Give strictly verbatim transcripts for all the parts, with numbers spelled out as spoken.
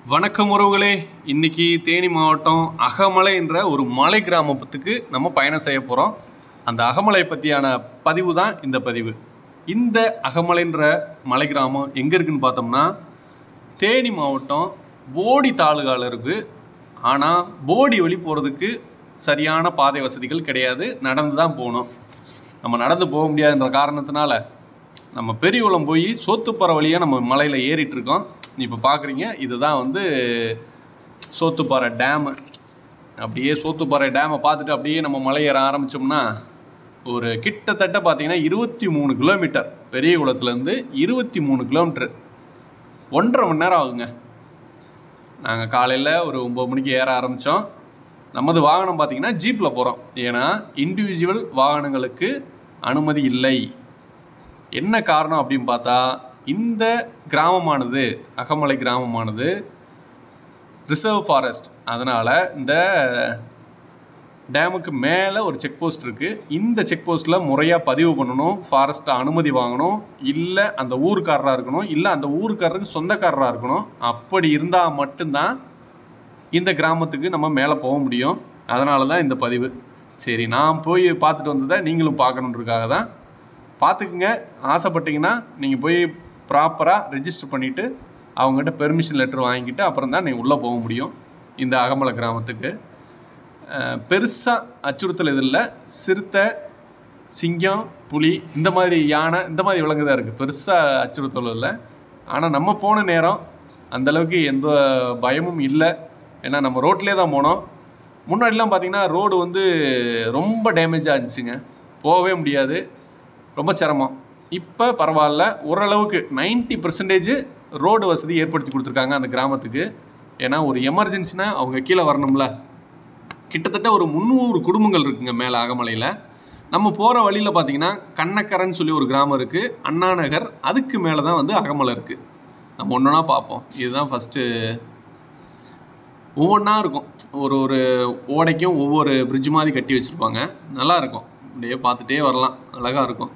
வணக்கம் உறவுகளே. இன்னைக்கு தேனி மாவட்டம் அகமலை என்ற ஒரு மலை கிராமத்துக்கு நம்ம பயணம் செய்ய போகிறோம். அந்த அகமலை பற்றியான பதிவு தான் இந்த பதிவு. இந்த அகமலைன்ற மலை கிராமம் எங்கே இருக்குதுன்னு பார்த்தோம்னா தேனி மாவட்டம் போடி தாலுகாவில் இருக்குது. ஆனால் போடி வழி போகிறதுக்கு சரியான பாதை வசதிகள் கிடையாது, நடந்து தான் போகணும். நம்ம நடந்து போக முடியாதுன்ற காரணத்தினால நம்ம பெரியகுளம் போய் சோத்துப்பாறை வழியாக நம்ம மலையில் ஏறிட்டுருக்கோம். இப்போ பார்க்குறீங்க, இதுதான் வந்து சோத்துப்பாறை டேமு. அப்படியே சோத்துப்பாறை டேமை பார்த்துட்டு அப்படியே நம்ம மலை ஏற ஆரம்பித்தோம்னா ஒரு கிட்டத்தட்ட பார்த்திங்கன்னா இருபத்தி மூணு கிலோமீட்டர் பெரியகுளத்துலேருந்து இருபத்தி மூணு கிலோமீட்டர் ஒன்றரை மணி நேரம் ஆகுங்க. நாங்கள் காலையில் ஒரு ஒம்பது மணிக்கு ஏற ஆரம்பித்தோம். நமது வாகனம் பார்த்திங்கன்னா ஜீப்பில் போகிறோம். ஏன்னா இண்டிவிஜுவல் வாகனங்களுக்கு அனுமதி இல்லை. என்ன காரணம் அப்படின்னு பார்த்தா, இந்த கிராமமானது அகமலை கிராமமானது ரிசர்வ் ஃபாரஸ்ட். அதனால் இந்த டேமுக்கு மேலே ஒரு செக் போஸ்ட் இருக்குது. இந்த செக் போஸ்ட்டில் முறையாக பதிவு பண்ணணும், ஃபாரஸ்ட்டை அனுமதி வாங்கணும், இல்லை அந்த ஊருக்காரராக இருக்கணும், இல்லை அந்த ஊருக்காரருக்கு சொந்தக்காரராக இருக்கணும். அப்படி இருந்தால் மட்டும்தான் இந்த கிராமத்துக்கு நம்ம மேலே போக முடியும். அதனால தான் இந்த பதிவு. சரி, நான் போய் பார்த்துட்டு வந்ததை நீங்களும் பார்க்கணுன்றதுக்காக தான். பார்த்துக்குங்க. ஆசைப்பட்டீங்கன்னா நீங்கள் போய் ப்ராப்பராக ரெஜிஸ்டர் பண்ணிவிட்டு அவங்ககிட்ட பெர்மிஷன் லெட்டர் வாங்கிக்கிட்டு அப்புறம் தான் நீங்கள் உள்ளே போக முடியும். இந்த அகமலை கிராமத்துக்கு பெருசாக அச்சுறுத்தல் இது இல்லை. சிறுத்தை, சிங்கம், புலி, இந்த மாதிரி யானை, இந்த மாதிரி விலங்கு தான் இருக்குது. பெருசாக அச்சுறுத்தல் இல்லை. ஆனால் நம்ம போன நேரம் அந்தளவுக்கு எந்த பயமும் இல்லை. ஏன்னா நம்ம ரோட்லேயே தான் போனோம். முன்னாடிலாம் பார்த்திங்கன்னா ரோடு வந்து ரொம்ப டேமேஜாக இருந்துச்சுங்க, போகவே முடியாது, ரொம்ப சிரமம். இப்போ பரவாயில்ல, ஓரளவுக்கு நைன்ட்டி பர்சன்டேஜ் ரோடு வசதி ஏற்படுத்தி கொடுத்துருக்காங்க அந்த கிராமத்துக்கு. ஏன்னா ஒரு எமர்ஜென்சினா அவங்க கீழே வரணும்ல. கிட்டத்தட்ட ஒரு முந்நூறு குடும்பங்கள் இருக்குங்க மேலே அகமலையில். நம்ம போகிற வழியில் பார்த்திங்கன்னா கண்ணக்கரைன்னு சொல்லி ஒரு கிராமம் இருக்குது, அண்ணா நகர். அதுக்கு மேலே தான் வந்து அகமலை இருக்குது. நம்ம ஒன்று ஒன்றா பார்ப்போம். இதுதான் ஃபஸ்ட்டு. ஒவ்வொன்றா இருக்கும். ஒரு ஒரு ஓடைக்கும் ஒவ்வொரு பிரிட்ஜ் மாதிரி கட்டி வச்சுருப்பாங்க. நல்லாயிருக்கும், அப்படியே பார்த்துட்டே வரலாம், அழகாக இருக்கும்.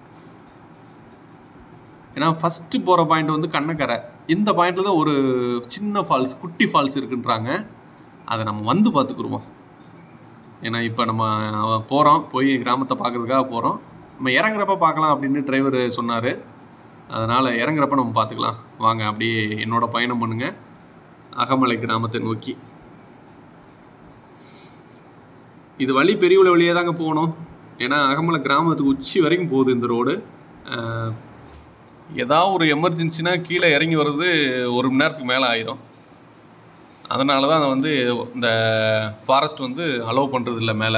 ஏன்னா ஃபஸ்ட்டு போகிற பாயிண்ட் வந்து கண்ணக்கரை. இந்த பாயிண்டில் தான் ஒரு சின்ன ஃபால்ஸ், குட்டி ஃபால்ஸ் இருக்குன்றாங்க. அதை நம்ம வந்து பார்த்துக்குருவோம். ஏன்னா இப்போ நம்ம போகிறோம், போய் கிராமத்தை பார்க்குறதுக்காக போகிறோம். நம்ம இறங்குறப்ப பார்க்கலாம் அப்படின்னு டிரைவர் சொன்னார். அதனால் இறங்குறப்ப நம்ம பார்த்துக்கலாம். வாங்க அப்படியே என்னோட பயணம் பண்ணுங்கள் அகமலை கிராமத்தை நோக்கி. இது வழி பெரியகுளம் வழியே தாங்க போகணும். ஏன்னா அகமலை கிராமத்துக்கு உச்சி வரைக்கும் போகுது இந்த ரோடு. ஏதாவது ஒரு எமர்ஜென்சினா கீழே இறங்கி வர்றது ஒரு மணி நேரத்துக்கு மேலே ஆயிரும். அதனால தான் வந்து இந்த ஃபாரஸ்ட் வந்து அலோவ் பண்ணுறது இல்லை மேலே.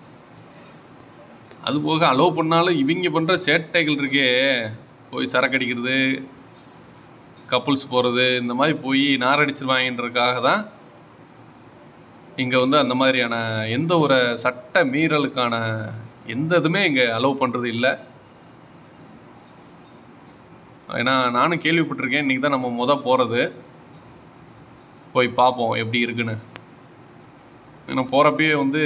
அதுபோக அலோவ் பண்ணாலும் இவங்க பண்ணுற சேட்டைகள் இருக்கே, போய் சரக்கு அடிக்கிறது, கப்புள்ஸ் போகிறது, இந்த மாதிரி போய் நாரடிச்சிருவாங்கன்றதுக்காக தான் இங்கே வந்து அந்த மாதிரியான எந்த ஒரு சட்ட மீறலுக்கான எந்த இதுவுமே இங்கே அலோவ் பண்ணுறது இல்லை. ஏன்னா நானும் கேள்விப்பட்டிருக்கேன். இன்றைக்கி தான் நம்ம முத போகிறது. போய் பார்ப்போம் எப்படி இருக்குன்னு. ஏன்னா போகிறப்பயே வந்து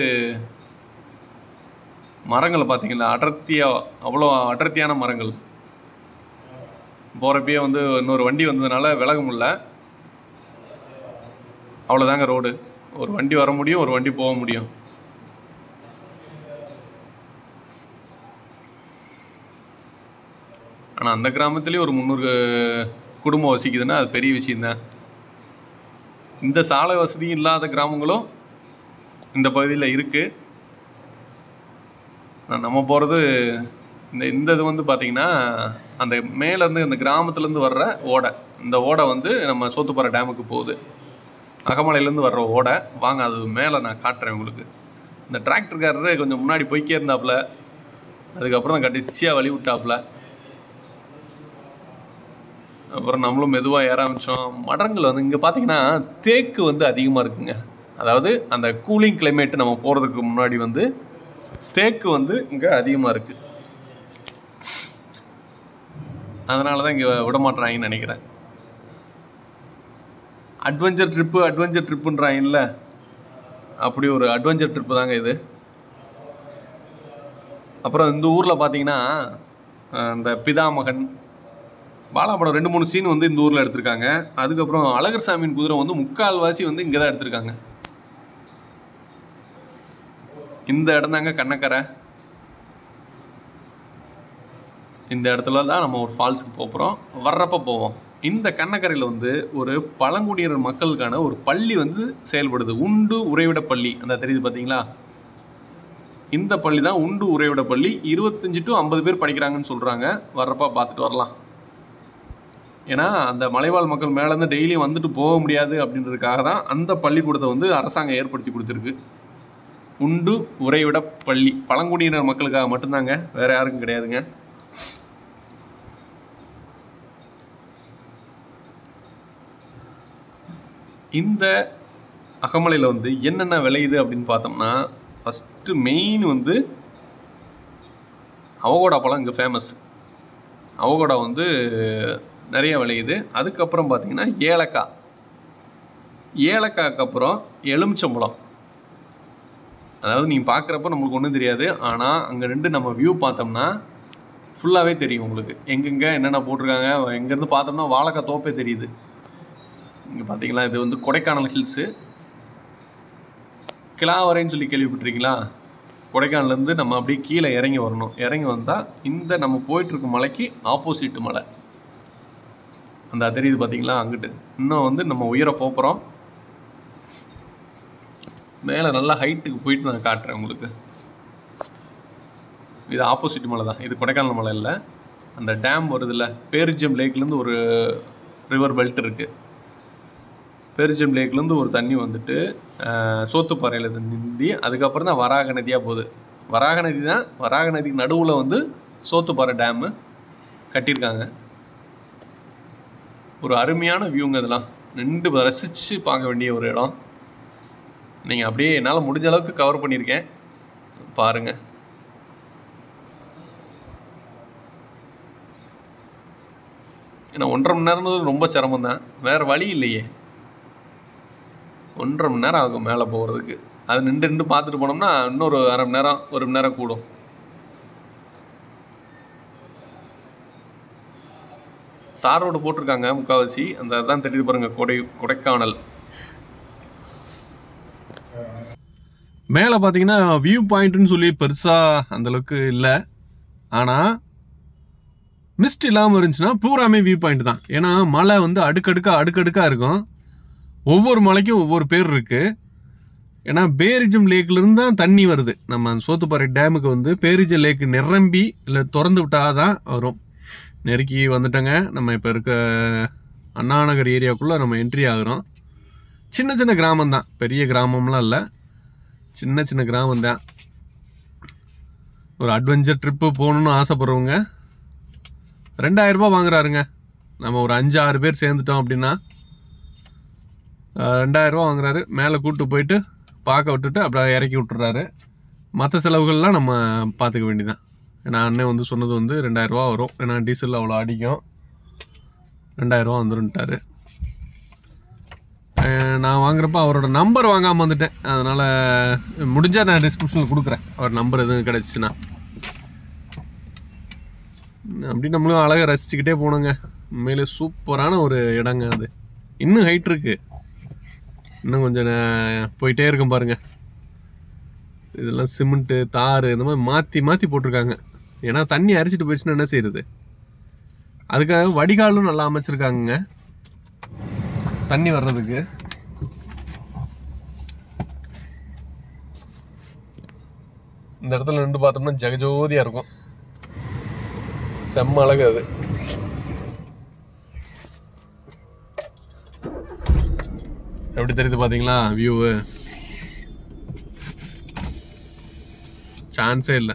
மரங்களை பார்த்திங்களா, அடர்த்தியாக, அவ்வளோ அடர்த்தியான மரங்கள். போகிறப்பயே வந்து இன்னொரு வண்டி வந்ததுனால விலக முடியல. அவ்வளோதாங்க ரோடு. ஒரு வண்டி வர முடியும், ஒரு வண்டி போக முடியும். ஆனால் அந்த கிராமத்துலேயும் ஒரு முந்நூறு குடும்பம் வசிக்குதுன்னா அது பெரிய விஷயந்தான். இந்த சாலை வசதியும் இல்லாத கிராமங்களும் இந்த பகுதியில் இருக்குது. நம்ம போகிறது இந்த இந்த இது வந்து பார்த்திங்கன்னா அந்த மேலேருந்து அந்த கிராமத்துலேருந்து வர்ற ஓடை. இந்த ஓடை வந்து நம்ம சோத்துப்பாறை டேமுக்கு போகுது. அகமலையிலேருந்து வர்ற ஓடை. வாங்க அது மேலே நான் காட்டுறேன் உங்களுக்கு. இந்த டிராக்டர்காரரு கொஞ்சம் முன்னாடி போய்க்கே இருந்தாப்புல, அதுக்கப்புறம் தான் கடைசியாக வழி விட்டாப்புல. அப்புறம் நம்மளும் மெதுவாக ஏற ஆரம்பித்தோம். மரங்கள் வந்து இங்கே பார்த்திங்கன்னா தேக்கு வந்து அதிகமாக இருக்குங்க. அதாவது அந்த கூலிங் கிளைமேட்டு நம்ம போகிறதுக்கு முன்னாடி வந்து தேக்கு வந்து இங்கே அதிகமாக இருக்குது. அதனால தான் இங்கே விட மாட்டேறாங்கன்னு நினைக்கிறேன். அட்வென்ச்சர் ட்ரிப்பு அட்வென்ச்சர் ட்ரிப்புன்றாங்கல்ல, அப்படி ஒரு அட்வென்ச்சர் ட்ரிப்பு தாங்க இது. அப்புறம் இந்த ஊரில் பார்த்திங்கன்னா இந்த பிதாமகன், பாலா படம் ரெண்டு மூணு சீன் வந்து இந்த ஊரில் எடுத்திருக்காங்க. அதுக்கப்புறம் அழகர் சாமியின் குதிரை வந்து முக்கால்வாசி வந்து இங்கே தான் எடுத்திருக்காங்க. இந்த இடம் தாங்க கண்ணக்கரை. இந்த இடத்துல தான் நம்ம ஒரு ஃபால்ஸுக்கு போகிறோம். வர்றப்போ போவோம். இந்த கண்ணக்கரையில் வந்து ஒரு பழங்குடியினர் மக்களுக்கான ஒரு பள்ளி வந்து செயல்படுது. உண்டு உறைவிட பள்ளி. அந்த தெரியுது பார்த்தீங்களா? இந்த பள்ளி தான் உண்டு உறைவிட பள்ளி. இருபத்தஞ்சி டு ஐம்பது பேர் படிக்கிறாங்கன்னு சொல்கிறாங்க. வர்றப்போ பார்த்துட்டு வரலாம். ஏன்னா அந்த மலைவாழ் மக்கள் மேலேருந்து டெய்லியும் வந்துட்டு போக முடியாது அப்படின்றதுக்காக தான் அந்த பள்ளிக்கூடத்தை வந்து அரசாங்கம் ஏற்படுத்தி கொடுத்துருக்கு. உண்டு உறைவிட பள்ளி பழங்குடியினர் மக்களுக்காக மட்டும்தாங்க, வேறு யாருக்கும் கிடையாதுங்க. இந்த அகமலையில் வந்து என்னென்ன விளையுது அப்படின்னு பார்த்தோம்னா, ஃபஸ்ட்டு மெயின் வந்து அவகோடா பழம் இங்கே ஃபேமஸ். அவகோடா வந்து நிறைய விளையுது. அதுக்கப்புறம் பார்த்திங்கன்னா ஏலக்காய். ஏலக்காய்க்கு அப்புறம் எலுமிச்சம்பழம். அதாவது நீங்கள் பார்க்குறப்ப நம்மளுக்கு ஒன்றும் தெரியாது. ஆனால் அங்கே ரெண்டு நம்ம வியூ பார்த்தோம்னா ஃபுல்லாகவே தெரியும் உங்களுக்கு. எங்கெங்கே என்னென்ன போட்டிருக்காங்க. எங்கேருந்து பார்த்தோம்னா வாழைக்காய் தோப்பே தெரியுது. இங்கே பார்த்தீங்களா, இது வந்து கொடைக்கானல் ஹில்ஸு. கிளாவரைன்னு சொல்லி கேள்விப்பட்டிருக்கீங்களா? கொடைக்கானல்லேருந்து நம்ம அப்படியே கீழே இறங்கி வரணும். இறங்கி வந்தால் இந்த நம்ம போயிட்டுருக்க மலைக்கு ஆப்போசிட் மலை அந்த தெரியுது பார்த்தீங்களா? அங்கிட்டு இன்னும் வந்து நம்ம உயர போகிறோம். மேலே நல்லா ஹைட்டுக்கு போயிட்டு நான் காட்டுறேன் உங்களுக்கு. இது ஆப்போசிட் மலை தான். இது கொடைக்கானல் மலை இல்லை. அந்த டேம் வருதுல்ல, பேரிஜம் லேக்லேருந்து ஒரு ரிவர் பெல்ட் இருக்குது. பேரிஜம் லேக்லேருந்து ஒரு தண்ணி வந்துட்டு சோத்துப்பாறையில் நிந்தி அதுக்கப்புறம் தான் வராக நதியாக போகுது. வராக நதி தான். வராக நதிக்கு நடுவில் வந்து சோத்துப்பாறை டேமு கட்டியிருக்காங்க. ஒரு அருமையான வியூங்க. இதெல்லாம் நின்று ரசித்து பார்க்க வேண்டிய ஒரு இடம். நீங்கள் அப்படியே என்னால் முடிஞ்ச அளவுக்கு கவர் பண்ணியிருக்கேன், பாருங்கள். ஏன்னா ஒன்றரை மணி நேரம் ரொம்ப சிரமம் தான், வேறு வழி இல்லையே. ஒன்றரை மணி நேரம் ஆகும் மேலே போகிறதுக்கு. அது நின்று நின்று பார்த்துட்டு போனோம்னா இன்னொரு அரை மணி நேரம் ஒரு மணி நேரம் கூடும். தார் ரோடு போட்டிருக்காங்க முக்கால்வாசி. அந்த அதான் தெரியுது பாருங்கள், கொடை கொடைக்கானல். மேலே பார்த்தீங்கன்னா வியூ பாயிண்ட்டுன்னு சொல்லி பெருசாக அந்தளவுக்கு இல்லை. ஆனால் மிஸ்ட் இல்லாமல் இருந்துச்சுன்னா பூராமே வியூ பாயிண்ட் தான். ஏன்னா மலை வந்து அடுக்கடுக்காக அடுக்கடுக்காக இருக்கும். ஒவ்வொரு மலைக்கும் ஒவ்வொரு பேர் இருக்குது. ஏன்னா பேரிஜம் லேக்லேருந்து தான் தண்ணி வருது. நம்ம சோத்துப்பாறை டேமுக்கு வந்து பேரிஜம் லேக்கு நிரம்பி இல்லை திறந்து விட்டால் தான் வரும். நெருக்கி வந்துட்டோங்க. நம்ம இப்போ இருக்க அண்ணாநகர் ஏரியாவுக்குள்ளே நம்ம என்ட்ரி ஆகிறோம். சின்ன சின்ன கிராமம் தான், பெரிய கிராமம்லாம் இல்லை, சின்ன சின்ன கிராமம் தான். ஒரு அட்வென்ச்சர் ட்ரிப்பு போகணுன்னு ஆசைப்படுறவங்க ரெண்டாயிரரூபா வாங்குறாருங்க. நம்ம ஒரு அஞ்சு ஆறு பேர் சேர்ந்துட்டோம் அப்படின்னா ரெண்டாயிரரூபா வாங்குறாரு. மேலே கூப்பிட்டு போயிட்டு பார்க்க விட்டுட்டு அப்படியே இறக்கி விட்டுறாரு. மற்ற செலவுகள்லாம் நம்ம பார்த்துக்க வேண்டியதான். ஏன்னா அண்ணன் வந்து சொன்னது வந்து ரெண்டாயிரரூபா வரும். ஏன்னா டீசல் அவ்வளோ அடிக்கும், ரெண்டாயிரரூபா வந்துருன்ட்டாரு. நான் வாங்குறப்ப அவரோட நம்பர் வாங்காமல் வந்துட்டேன். அதனால் முடிஞ்சால் நான் டிஸ்கிரிப்ஷனில் கொடுக்குறேன் அவர் நம்பர் எதுவும் கிடச்சிச்சின்னா. அப்படி நம்மளும் அழகாக ரசிச்சுக்கிட்டே போனோங்க. உண்மையிலே சூப்பரான ஒரு இடங்க. அது இன்னும் ஹைட் இருக்குது. இன்னும் கொஞ்சம் போயிட்டே இருக்கும் பாருங்கள். இதெல்லாம் சிமெண்ட்டு தார் இந்த மாதிரி மாற்றி மாற்றி போட்டிருக்காங்க. ஏன்னா தண்ணி அரிச்சிட்டு போயிடுச்சுன்னா என்ன செய்யுது. அதுக்காக வடிகாலும் நல்லா அமைச்சிருக்காங்க தண்ணி வர்றதுக்கு. இந்த இடத்துல நின்று பார்த்தோம்னா ஜெகஜோதியாக இருக்கும். செம்ம அழகு அது. எப்படி தெரியுது பார்த்தீங்களா வியூவு? சான்ஸே இல்லை.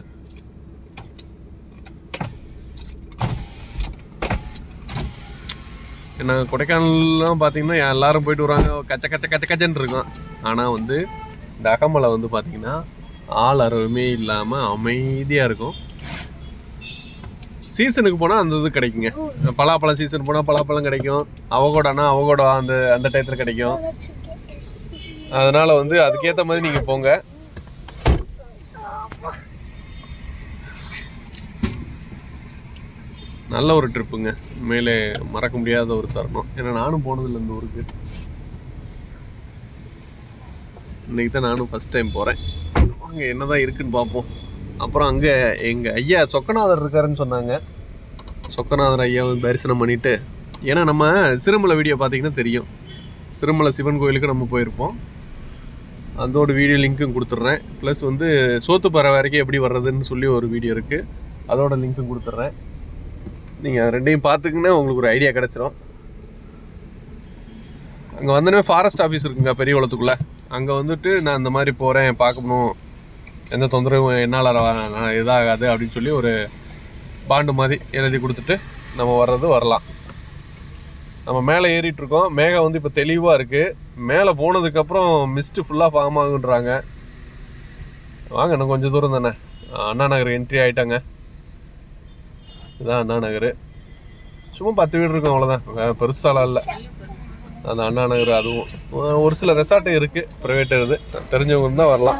ஏன்னா கொடைக்கானல்லாம் பார்த்தீங்கன்னா எல்லாரும் போயிட்டு வராங்க, கச்ச கச்ச கச்ச கச்சன்னு இருக்கும். ஆனால் வந்து இந்த அகமலை வந்து பார்த்தீங்கன்னா ஆள் அறவுமே இல்லாமல் அமைதியாக இருக்கும். சீசனுக்கு போனால் அந்த இது கிடைக்குங்க. பலாப்பழம் சீசன் போனால் பலாப்பழம் கிடைக்கும். அவகோடானா அவகோடா அந்த அந்த டயத்தில் கிடைக்கும். அதனால் வந்து அதுக்கேற்ற மாதிரி நீங்கள் போங்க. நல்ல ஒரு ட்ரிப்புங்க, மேலே மறக்க முடியாத ஒரு தருணம். ஏன்னா நானும் போனதில்லை இந்த ஊருக்கு, இன்றைக்கி தான் நானும் ஃபஸ்ட் டைம் போகிறேன். அங்கே என்ன தான் இருக்குதுன்னு பார்ப்போம். அப்புறம் அங்கே எங்கள் ஐயா சொக்கநாதர் இருக்காருன்னு சொன்னாங்க. சொக்கநாதர் ஐயாவை தரிசனம் பண்ணிவிட்டு, ஏன்னா நம்ம சிறுமலை வீடியோ பார்த்திங்கன்னா தெரியும், சிறுமலை சிவன் கோயிலுக்கு நம்ம போயிருப்போம். அதோட வீடியோ லிங்க்கும் கொடுத்துட்றேன். ப்ளஸ் வந்து சோத்துப்பாறை வரைக்கும் எப்படி வர்றதுன்னு சொல்லி ஒரு வீடியோ இருக்குது, அதோட லிங்க்கும் கொடுத்துட்றேன். நீங்கள் ரெண்டையும் பார்த்துக்கிங்கன்னா உங்களுக்கு ஒரு ஐடியா கிடச்சிரும். அங்கே வந்தோடனே ஃபாரஸ்ட் ஆஃபீஸ் இருக்குங்க பெரிய குளத்துக்குள்ளே. அங்கே வந்துட்டு நான் இந்த மாதிரி போகிறேன், பார்க்கணும், எந்த தொந்தரவும் என்னால் இதாகாது அப்படின்னு சொல்லி ஒரு பாண்டு மாதிரி எழுதி கொடுத்துட்டு நம்ம வர்றது வரலாம். நம்ம மேலே ஏறிட்டுருக்கோம். மேகம் வந்து இப்போ தெளிவாக இருக்குது. மேலே போனதுக்கப்புறம் மிஸ்ட்டு ஃபுல்லாக ஃபார்ம் ஆகுன்றாங்க. வாங்க, இன்னும் கொஞ்சம் தூரம் தானே. அண்ணா நகர் என்ட்ரி ஆகிட்டாங்க. இதுதான் அண்ணா நகர். சும்மா பத்து வீடு இருக்கும், அவ்வளோதான், பெருசாலாம் இல்லை அந்த அண்ணா நகர். அதுவும் ஒரு சில ரெசார்ட்டு இருக்குது, ப்ரைவேட் இது, தெரிஞ்சவங்க இருந்தால் வரலாம்.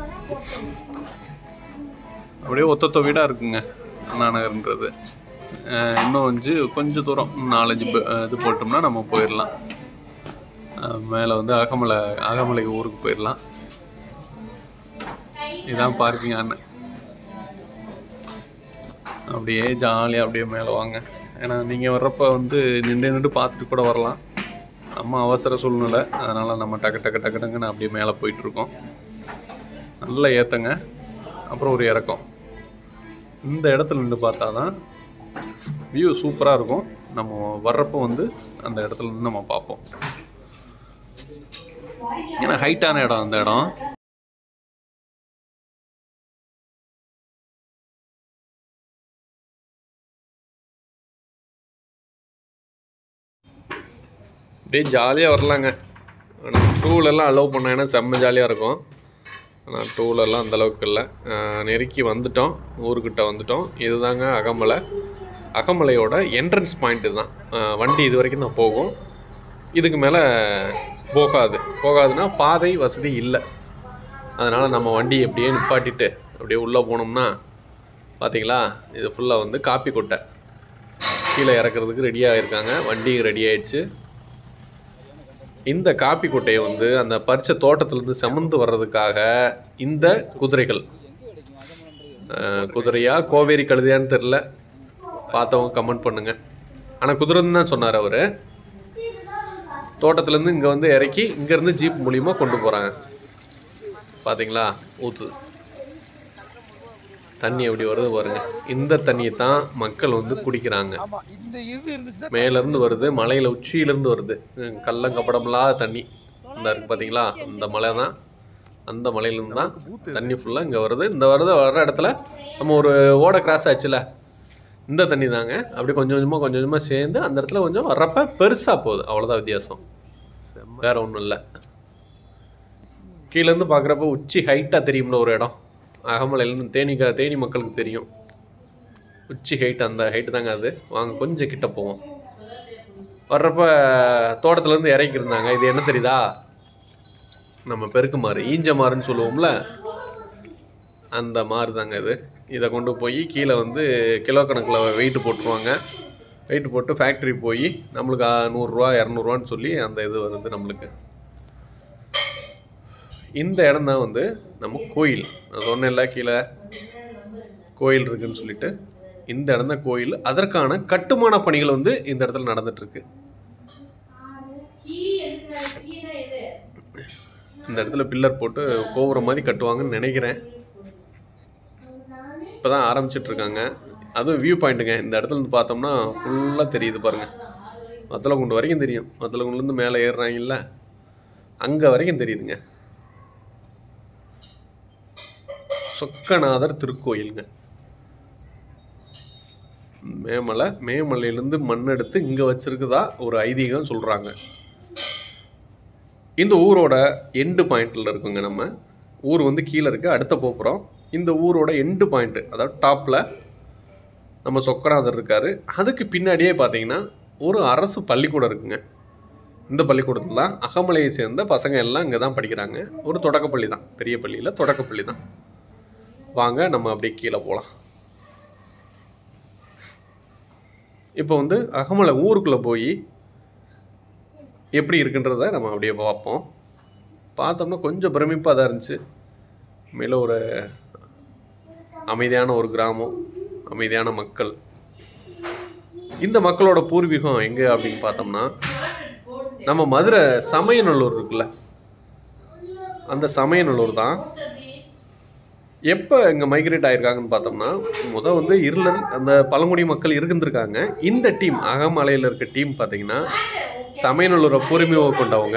அப்படியே ஒத்தொத்த வீடாக இருக்குங்க அண்ணா நகர்ன்றது. இன்னும் வந்து கொஞ்சம் தூரம் நாலஞ்சு இது போட்டோம்னா நம்ம போயிடலாம். மேலே வந்து அகமலை அகமலை ஊருக்கு போயிடலாம். இதான் பார்க்கிங் அண்ணன். அப்படியே ஜாலியாக அப்படியே மேலே வாங்க. ஏன்னா நீங்கள் வர்றப்போ வந்து நின்று நின்று பார்த்துட்டு கூட வரலாம். நம்ம அவசர சூழ்நிலை, அதனால் நம்ம டக்கு டக்கு டக்கு டக்குன்னு அப்படியே மேலே போயிட்டுருக்கோம். நல்ல ஏற்றங்க, அப்புறம் ஒரு இறக்கம். இந்த இடத்துல நின்று பார்த்தா தான் வியூ சூப்பராக இருக்கும். நம்ம வர்றப்போ வந்து அந்த இடத்துல இருந்து நம்ம பார்ப்போம். ஏன்னா ஹைட்டான இடம் அந்த இடம். அப்படியே ஜாலியாக வரலாங்க. ஆனால் டூலெல்லாம் அலோவ் பண்ணேன்னா செம்ம ஜாலியாக இருக்கும். ஆனால் டூலெல்லாம் அந்தளவுக்கு இல்லை. நெருக்கி வந்துட்டோம், ஊருக்கிட்ட வந்துட்டோம். இதுதாங்க அகமலை. அகமலையோட என்ட்ரன்ஸ் பாயிண்ட் தான். வண்டி இது வரைக்கும் தான் போகும், இதுக்கு மேலே போகாது. போகாதுன்னா பாதை வசதி இல்லை. அதனால் நம்ம வண்டி அப்படியே நிப்பாட்டிட்டு அப்படியே உள்ளே போனோம்னா பார்த்தீங்களா, இது ஃபுல்லாக வந்து காப்பி கொட்டை. கீழே இறக்குறதுக்கு ரெடியாக இருக்காங்க, வண்டி ரெடி ஆகிடுச்சு. இந்த காப்பி கொட்டையை வந்து அந்த பறிச்ச தோட்டத்திலேருந்து செமந்து வர்றதுக்காக இந்த குதிரைகள், குதிரையா கோவேரி கழுதையான்னு தெரில, பார்த்தவங்க கமெண்ட் பண்ணுங்கள். ஆனால் குதிரைன்னு தான் சொன்னார் அவர். தோட்டத்துலேருந்து இங்கே வந்து இறக்கி இங்கேருந்து ஜீப் மூலியமாக கொண்டு போகிறாங்க. பார்த்தீங்களா, ஊற்று தண்ணி எப்படி வருது பாருங்க. இந்த தண்ணியை தான் மக்கள் வந்து குடிக்கிறாங்க. மேலேருந்து வருது, மலையில் உச்சியிலேருந்து வருது, கள்ளம் கப்படமில்லாத தண்ணி. இந்த இருக்குது பார்த்தீங்களா, இந்த மலை தான், அந்த மலையிலேருந்து தான் தண்ணி ஃபுல்லாக இங்கே வருது. இந்த வருது வர்ற இடத்துல நம்ம ஒரு ஓடை கிராஸ் ஆச்சுல, இந்த தண்ணி தாங்க அப்படி கொஞ்சம் கொஞ்சமாக கொஞ்சம் கொஞ்சமாக சேர்ந்து அந்த இடத்துல கொஞ்சம் வர்றப்ப பெருசாக போகுது. அவ்வளோதான் வித்தியாசம், வேற ஒன்றும் இல்லை. கீழேருந்து பார்க்குறப்ப உச்சி ஹைட்டாக தெரியும்ல ஒரு இடம், அகமலையிலேருந்து தேனி தேனி மக்களுக்கு தெரியும் உச்சி ஹைட், அந்த ஹைட்டு தாங்க அது. வாங்க கொஞ்சம் கிட்ட போவோம். வர்றப்ப தோட்டத்துலேருந்து இறக்கியிருந்தாங்க. இது என்ன தெரியுதா, நம்ம பெருக்கு மாறு, ஈஞ்ச மாறுன்னு சொல்லுவோம்ல, அந்த மாறு தாங்க இது. இதை கொண்டு போய் கீழே வந்து கிலோ கணக்கில் வெயிட்டு போட்டுருவாங்க. வெயிட்டு போட்டு ஃபேக்ட்ரி போய் நம்மளுக்கு நூறுரூவா இரநூறுவான்னு சொல்லி அந்த இது வருது நம்மளுக்கு. இந்த இடம் தான் வந்து நம்ம கோயில். நான் சொன்னேன்ல கீழே கோயில் இருக்குதுன்னு சொல்லிட்டு, இந்த இடம் தான் கோயில். அதற்கான கட்டுமான பணிகள் வந்து இந்த இடத்துல நடந்துட்டுருக்கு. இந்த இடத்துல பில்லர் போட்டு கோபுரம் மாதிரி கட்டுவாங்கன்னு நினைக்கிறேன். இப்போ தான் ஆரம்பிச்சிட்ருக்காங்க. அதுவும் வியூ பாயிண்ட்டுங்க. இந்த இடத்துல இருந்து பார்த்தோம்னா ஃபுல்லாக தெரியுது பாருங்கள். வத்தலகுண்டு வரைக்கும் தெரியும். வத்தலகுண்டுலேருந்து மேலே ஏறுறாங்கல்ல, அங்கே வரைக்கும் தெரியுதுங்க. சொக்கநாதர் திருக்கோயிலுங்க. மேமலை, மேமலையிலேருந்து மண் எடுத்து இங்கே வச்சிருக்குதா ஒரு ஐதீகம் சொல்கிறாங்க. இந்த ஊரோட எண்டு பாயிண்டில் இருக்குங்க. நம்ம ஊர் வந்து கீழே இருக்குது, அடுத்த போகிறோம். இந்த ஊரோட எண்டு பாயிண்ட்டு, அதாவது டாப்பில் நம்ம சொக்கநாதர் இருக்கார். அதுக்கு பின்னாடியே பார்த்தீங்கன்னா ஒரு அரசு பள்ளிக்கூடம் இருக்குங்க. இந்த பள்ளிக்கூடத்தில் தான் அகமலையை சேர்ந்த பசங்க எல்லாம் இங்கே தான் படிக்கிறாங்க. ஒரு தொடக்கப்பள்ளி தான், பெரிய பள்ளியில் தொடக்கப்பள்ளி தான். வாங்க நம்ம அப்படியே கீழே போகலாம். இப்போ வந்து அகமலை ஊருக்குள்ளே போய் எப்படி இருக்குன்றத நம்ம அப்படியே பார்ப்போம். பார்த்தோம்னா கொஞ்சம் பிரமிப்பாக தான் இருந்துச்சு. மேலே ஒரு அமைதியான ஒரு கிராமம், அமைதியான மக்கள். இந்த மக்களோட பூர்வீகம் எங்கே அப்படின்னு பார்த்தோம்னா, நம்ம மதுரை சமயநல்லூர் இருக்குல்ல, அந்த சமயநல்லூர் தான். எப்போ இங்கே மைக்ரேட் ஆகிருக்காங்கன்னு பார்த்தோம்னா, முதல் வந்து இருளர் அந்த பழங்குடி மக்கள் இருந்திருக்காங்க. இந்த டீம் அகமலையில் இருக்க டீம் பார்த்தீங்கன்னா சமயநல்லூரை பூர்வீகம் கொண்டவங்க.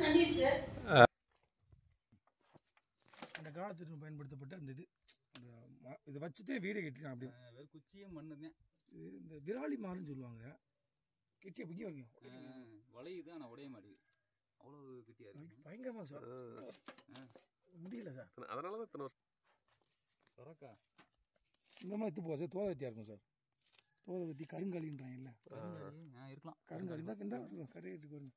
அந்த காலத்துக்கு பயன்படுத்தப்பட்ட அந்த இது இதை வச்சுட்டே வீடு கட்டிருக்கான். அப்படி குச்சியே மண்ணு தான். இந்த விராலி மாறுன்னு சொல்லுவாங்க. கெட்டியா புதிய வளையுது, ஆனால் உடைய மாட்டேங்குது. அவ்வளோ கெட்டியா இருக்கு. பயங்கரமாக சார் முடியல சார். அதனால தான் இத்தனை வருஷம் சொரக்கா இந்த மாதிரி எத்து போக சார். தோதை கத்தியாக இருக்கும் சார். தோதை கத்தி கருங்காலின்றாங்க இல்லை இருக்கலாம். கருங்காலி தான் கண்டா கடையிட்டு வருங்க.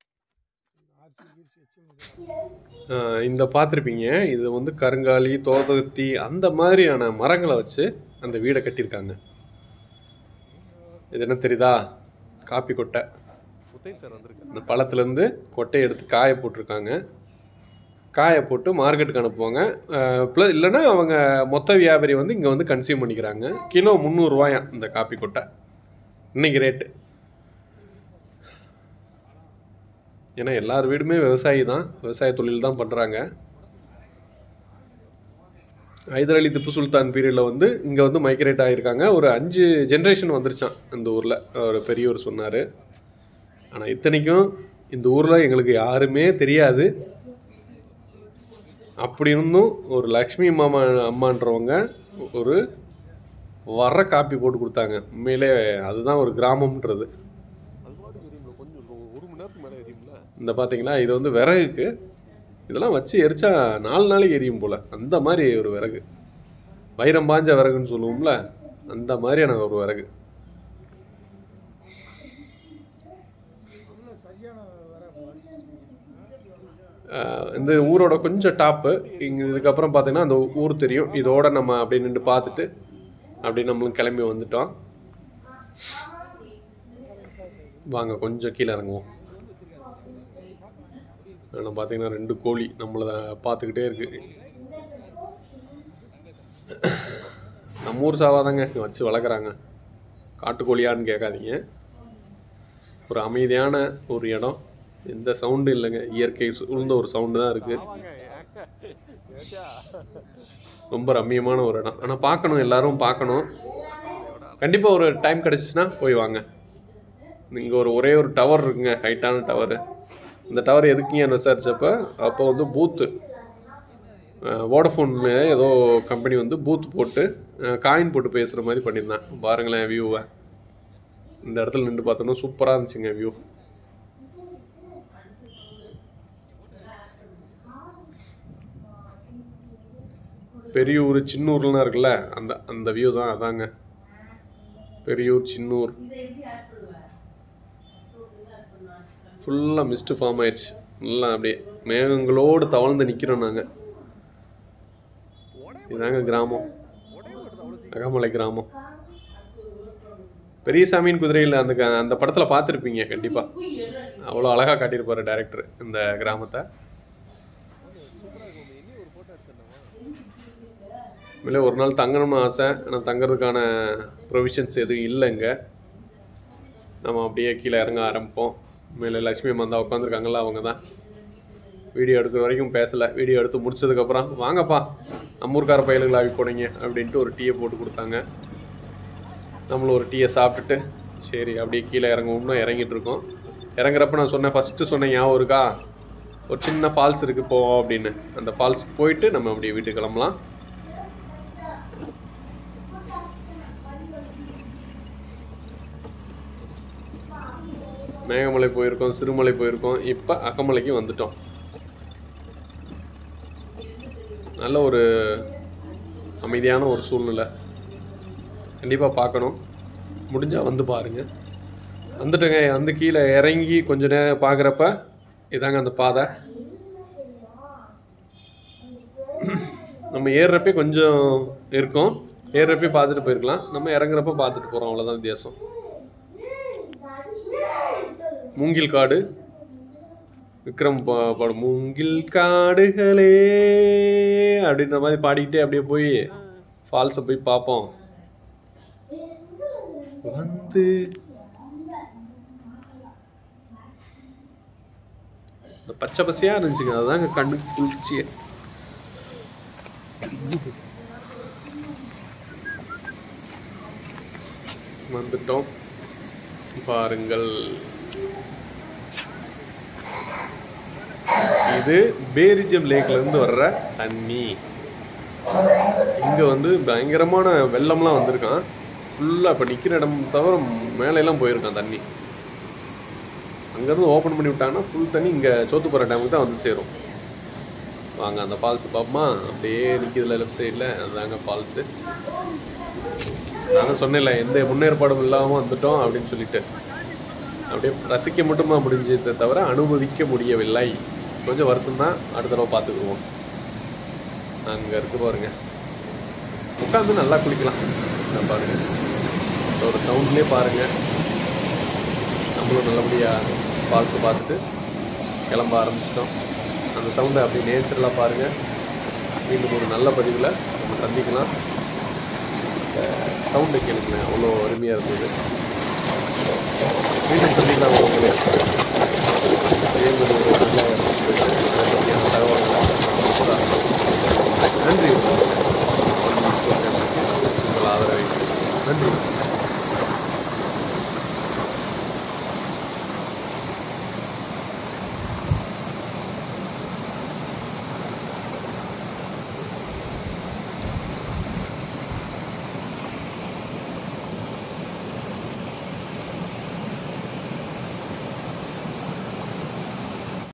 இந்த பார்த்துருப்பீங்க, இது வந்து கருங்காலி, தோதகத்தி அந்த மாதிரியான மரங்களை வச்சு அந்த வீடை கட்டியிருக்காங்க. இது என்ன தெரியுதா? காப்பி கொட்டை. இந்த பழத்துலேருந்து கொட்டையை எடுத்து காய போட்டிருக்காங்க. காய போட்டு மார்க்கெட்டுக்கு அனுப்புவாங்க. ப்ளஸ் இல்லைன்னா அவங்க மொத்த வியாபாரி வந்து இங்கே வந்து கன்சியூம் பண்ணிக்கிறாங்க. கிலோ முந்நூறுரூவாயா இந்த காப்பி கொட்டை இன்னைக்கு ரேட்டு. ஏன்னா எல்லார் வீடுமே விவசாயி தான், விவசாய தொழில் தான் பண்ணுறாங்க. ஹைதர் அலி திப்பு சுல்தான் பீரியடில் வந்து இங்கே வந்து மைக்ரேட் ஆகியிருக்காங்க. ஒரு அஞ்சு ஜென்ரேஷன் வந்துருச்சான் இந்த ஊரில், ஒரு பெரியவர் சொன்னார். ஆனால் இத்தனைக்கும் இந்த ஊரில் எங்களுக்கு யாருமே தெரியாது. அப்படி இருந்தும் ஒரு லக்ஷ்மி மாமா அம்மான்றவங்க ஒரு வர காப்பி போட்டு கொடுத்தாங்க. உண்மையிலே அதுதான் ஒரு கிராமம்ன்றது. இந்த பார்த்தீங்களா, இது வந்து விறகுக்கு இதெல்லாம் வச்சு எரிச்சா நாலு நாளைக்கு எரியும் போல். அந்த மாதிரி ஒரு விறகு, வைரம் பாஞ்ச விறகுன்னு சொல்லுவோம்ல, அந்த மாதிரியான ஒரு விறகு. இந்த ஊரோட கொஞ்சம் டாப்பு இங்கே. இதுக்கப்புறம் பார்த்தீங்கன்னா அந்த ஊர் தெரியும். இதோட நம்ம அப்படி நின்று பார்த்துட்டு அப்படி நம்மளும் கிளம்பி வந்துட்டோம். வாங்க கொஞ்சம் கீழே இறங்குவோம். ஆனால் பார்த்தீங்கன்னா ரெண்டு கோழி நம்மளை பார்த்துக்கிட்டே இருக்கு. நம்ம ஊர் சாவாதாங்க வச்சு வளர்க்குறாங்க. காட்டுக்கோழியான்னு கேட்காதீங்க. ஒரு அமைதியான ஒரு இடம், எந்த சவுண்டும் இல்லைங்க. இயற்கை சூழ்ந்த ஒரு சவுண்டு தான் இருக்குது. ரொம்ப ரம்மியமான ஒரு இடம். ஆனால் பார்க்கணும், எல்லாரும் பார்க்கணும். கண்டிப்பாக ஒரு டைம் கிடச்சிச்சின்னா போய் வாங்க. இங்கே ஒரு ஒரே ஒரு டவர் இருக்குங்க, ஹைட்டான டவர். இந்த டவர் எதுக்குங்க விசாரிச்சப்போ, அப்போ வந்து பூத்து வோடஃபோன் ஏதோ கம்பெனி வந்து பூத்து போட்டு காயின் போட்டு பேசுகிற மாதிரி பண்ணியிருந்தேன். பாருங்களேன் வியூவை. இந்த இடத்துல நின்று பார்த்தோன்னா சூப்பராக இருந்துச்சுங்க வியூ. பெரியூர் சின்னூர்லாம் இருக்குல்ல, அந்த அந்த வியூ தான் அதாங்க. பெரியூர் சின்னூர் ஃபுல்லாக மிஸ்ட்டு ஃபார்ம் ஆயிடுச்சு. நல்லா அப்படியே மேகங்களோடு தவழ்ந்து நிற்கிறோம் நாங்கள். இதாங்க கிராமம், அகமலை கிராமம். பெரியசாமியின் குதிரையில் அந்த அந்த படத்தில் பார்த்துருப்பீங்க கண்டிப்பாக. அவ்வளோ அழகாக காட்டியிருப்பார் டைரக்டர் இந்த கிராமத்தை. இல்லை ஒரு நாள் தங்கணும்னு ஆசை, ஆனால் தங்குறதுக்கான ப்ரொவிஷன்ஸ் எதுவும் இல்லைங்க. நம்ம அப்படியே கீழே இறங்க ஆரம்பிப்போம். மேலே லட்சுமி அம்மா தான் உட்காந்துருக்காங்களா, அவங்க தான். வீடியோ எடுக்கிற வரைக்கும் பேசலை. வீடியோ எடுத்து முடிச்சதுக்கப்புறம் வாங்கப்பா நம்மூர்கார பயலுகளாகி போனீங்க அப்படின்ட்டு ஒரு டீயை போட்டு கொடுத்தாங்க. நம்மளும் ஒரு டீயை சாப்பிட்டுட்டு சரி அப்படியே கீழே இறங்குவோம்னா இறங்கிட்டு இருக்கோம். இறங்குறப்ப நான் சொன்னேன், ஃபஸ்ட்டு சொன்னேன் ஞாபகம் இருக்கா, ஒரு சின்ன ஃபால்ஸ் இருக்குது போவோம் அப்படின்னு. அந்த ஃபால்ஸுக்கு போயிட்டு நம்ம அப்படியே வீட்டுக்கு கிளம்பலாம். மேகமலை போயிருக்கோம், சிறுமலை போயிருக்கோம், இப்போ அகமலைக்கு வந்துட்டோம். நல்ல ஒரு அமைதியான ஒரு சூழ்நிலை. கண்டிப்பாக பார்க்கணும், முடிஞ்சால் வந்து பாருங்கள். வந்துட்டுங்க. வந்து கீழே இறங்கி கொஞ்ச நேரம் பார்க்குறப்ப இதாங்க அந்த பாதை. நம்ம ஏறுறப்பே கொஞ்சம் இருக்கும், ஏறுறப்பே பார்த்துட்டு போயிருக்கலாம். நம்ம இறங்குறப்ப பார்த்துட்டு போகிறோம், அவ்வளோதான் வித்தியாசம். மூங்கில் காடு விக்ரம் பாடும் மூங்கில் காடுகளே அப்படின்ற மாதிரி பாடிக்கிட்டே அப்படியே போய் ஃபால்ஸை போய் பார்ப்போம். வந்து இந்த பச்சை பசையாக இருந்துச்சுங்க, அதுதாங்க கண்ணுக்கு குளிர்ச்சியே. வந்துட்டோம் பாருங்கள். இது பேரிஜம் லேக்ல இருந்து வர்ற தண்ணி. இங்க வந்து பயங்கரமான வெள்ளம்லாம் வந்திருக்கான். ஃபுல்லா இப்ப நிக்கிற இடம் தவிர மேலையெல்லாம் போயிருக்கான் தண்ணி. அங்கேருந்து ஓப்பன் பண்ணி விட்டாங்கன்னா ஃபுல் தண்ணி இங்கே சோத்துப்பாறை டேமுக்கு தான் வந்து சேரும். வாங்க அந்த ஃபால்ஸு பார்ப்போமா? அப்படியே நிற்கிதுல லெஃப்ட் சைடில், அதுதாங்க ஃபால்ஸு. நான் சொன்னேன்ல எந்த முன்னேற்பாடும் இல்லாமல் வந்துட்டோம் அப்படின்னு சொல்லிட்டு. அப்படியே ரசிக்க மட்டுமா முடிஞ்சதை தவிர அனுமதிக்க முடியவில்லை. கொஞ்சம் வருத்தம் தான், அடுத்த தடவை பார்த்துக்குருவோம். அங்கே இருக்கு பாருங்க, உட்காந்து நல்லா குளிக்கலாம். பாருங்க ஒரு சவுண்ட்லேயே பாருங்கள். நம்மளும் நல்லபடியாக ஃபால்ஸை பார்த்துட்டு கிளம்ப ஆரம்பிச்சிட்டோம். அந்த சவுண்டை அப்படி நேச்சுரலாக பாருங்கள். மீண்டும் ஒரு நல்ல பதிவில் நம்ம சந்திக்கலாம். சவுண்டை கேளுங்க, அவ்வளோ அருமையாக இருந்தது. மீண்டும் சந்திக்கலாம் உங்களுக்கு.